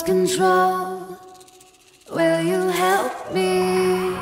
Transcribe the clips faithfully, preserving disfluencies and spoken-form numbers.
lost control. Will you help me?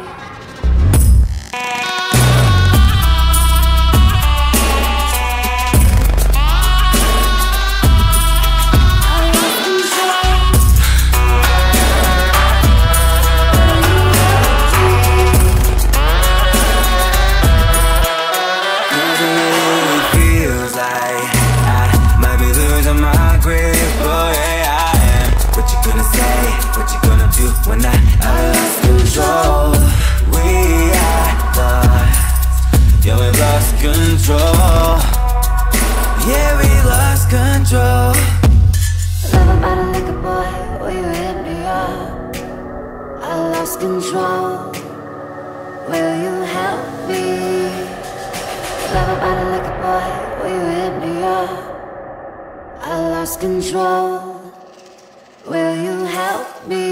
When I, I lost control, we are lost. Yeah, we lost control. Yeah, we lost control. Love about a liquor boy, will you hit me up? I lost control. Will you help me? Love about a liquor boy, will you hit me up? I lost control. Will you help me?